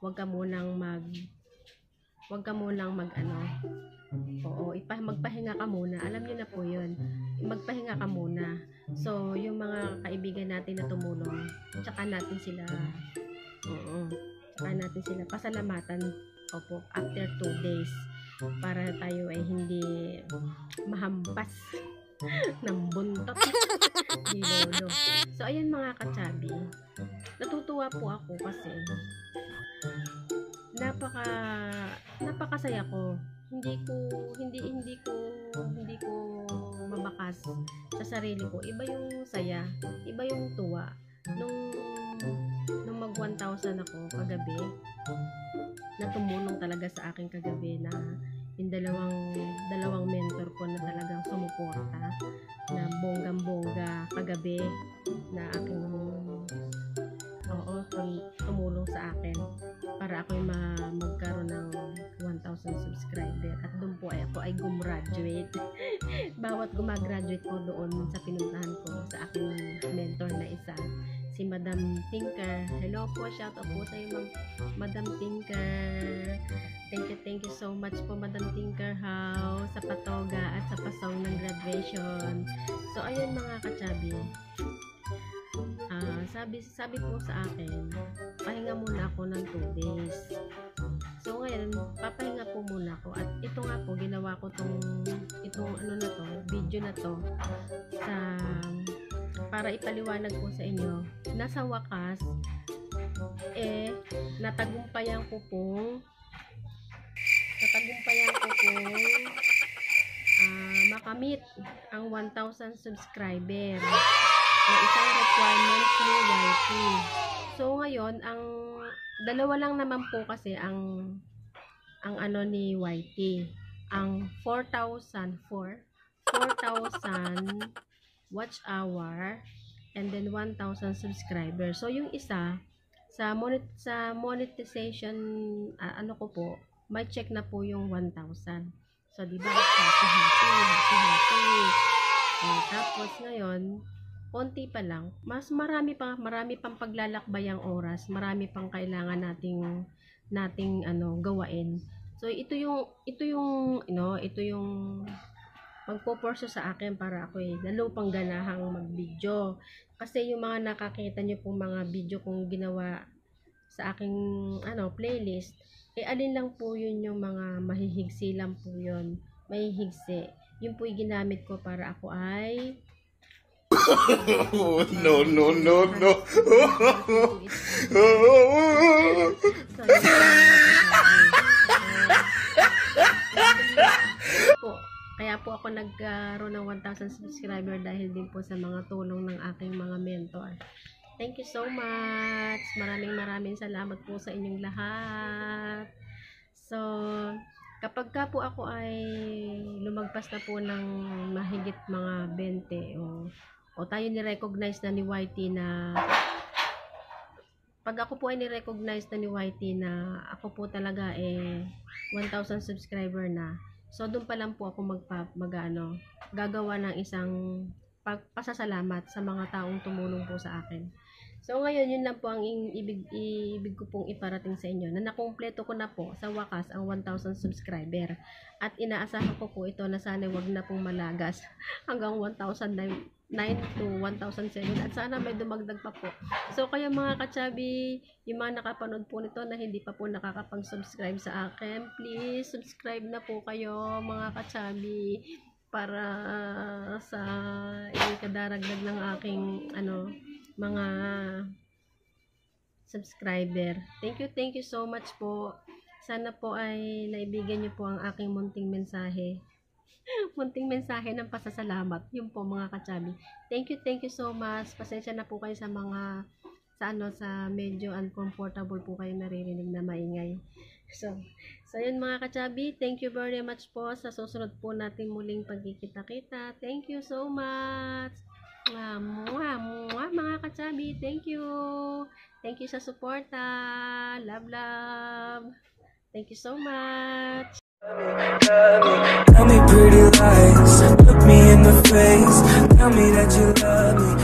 wag ka munang mag-ano. Oo, magpahinga ka muna. Alam niyo na po 'yun. Magpahinga ka muna. So, yung mga kaibigan natin na tumulong, tsaka natin sila pasalamatan. Opo, after 2 days para tayo ay hindi mahampas ng buntot ni Lolo. So, ayan mga kachabi. Natutuwa po ako kasi napakasaya ko. Hindi ko mabakas sa sarili ko. Iba yung saya, iba yung tuwa. Nung mag 1,000 ako kagabi, na tumulong talaga sa akin kagabi na yung dalawang mentor ko na talagang sumuporta na bonggang-bongga kagabi na aking tumulong sa akin para ako magkaroon ng 1,000 subscriber at doon po ako ay gumraduate. Bawat gumagraduate po doon sa pinuntahan ko sa aking mentor na isa, si Madam Tinker. Hello po, shout out po sa iyo Madam Tinker. Thank you so much po Madam Tinker House sa patoga at sa pasong ng graduation. So ayun mga kachabi, sabi po sa akin, pahinga muna ako ng 2 days. So ngayon, papahinga po muna ako. At ito nga po, ginawa ko itong video na to para ipaliwanag po sa inyo. Nasa wakas, natagumpayan ko pong makamit ang 1,000 subscriber na isang requirements ni YT. So ngayon, ang dalawa lang naman po kasi ang ano ni YT, ang 4,000 watch hour and then 1,000 subscribers. So yung isa sa monetization ko po, may check na po yung 1,000. So di ba happy. Tapos ngayon, konti pa lang, mas marami pang paglalakbayang oras, marami pang kailangan nating gawain. So ito yung magpo-force sa akin para ako lalo pang ganahang mag-video. Kasi yung mga nakakita niyo pong mga video kong ginawa sa aking playlist, alin lang po yun yung mga mahihigsi lang po yun. Mahihigsi. Yun po yung ginamit ko para ako ay no. Kaya po ako nagkaroon ng 1,000 subscriber dahil din po sa mga tulong ng aking mga mentor. Thank you so much. Maraming salamat po sa inyong lahat. So, kapag ka po ako ay lumagpas na po ng mahigit mga 20 o tayo ni-recognize na ni YT na pag ako po ay ni-recognize na ni YT na ako po talaga 1,000 subscriber na. So doon pa lang po ako gagawa ng isang pasasalamat sa mga taong tumulong po sa akin. So ngayon, yun lang po ang ibig ko pong iparating sa inyo, na nakumpleto ko na po sa wakas ang 1,000 subscriber. At inaasahan ko po ito na sana wag na pong malagas hanggang 1,009 to 1,007 at sana may dumagdag pa po. So kaya mga kachabi, yung mga nakapanood po nito na hindi pa po nakakapag-subscribe sa akin, please subscribe na po kayo mga kachabi para sa ikadaragdag ng aking mga subscriber. Thank you so much po. Sana po ay naibigyan niyo po ang aking munting mensahe. Munting mensahe ng pasasalamat. Yun po mga kachabi. Thank you so much. Pasensya na po kayo sa mga sa medyo uncomfortable po kayo naririnig na maingay. So yun mga kachabi, thank you very much po sa susunod po natin muling pagkikita-kita. Thank you so much. Mga kachabi, thank you sa suporta. Love. Thank you so much. Tell me pretty lies, look me in the face, tell me that you love me.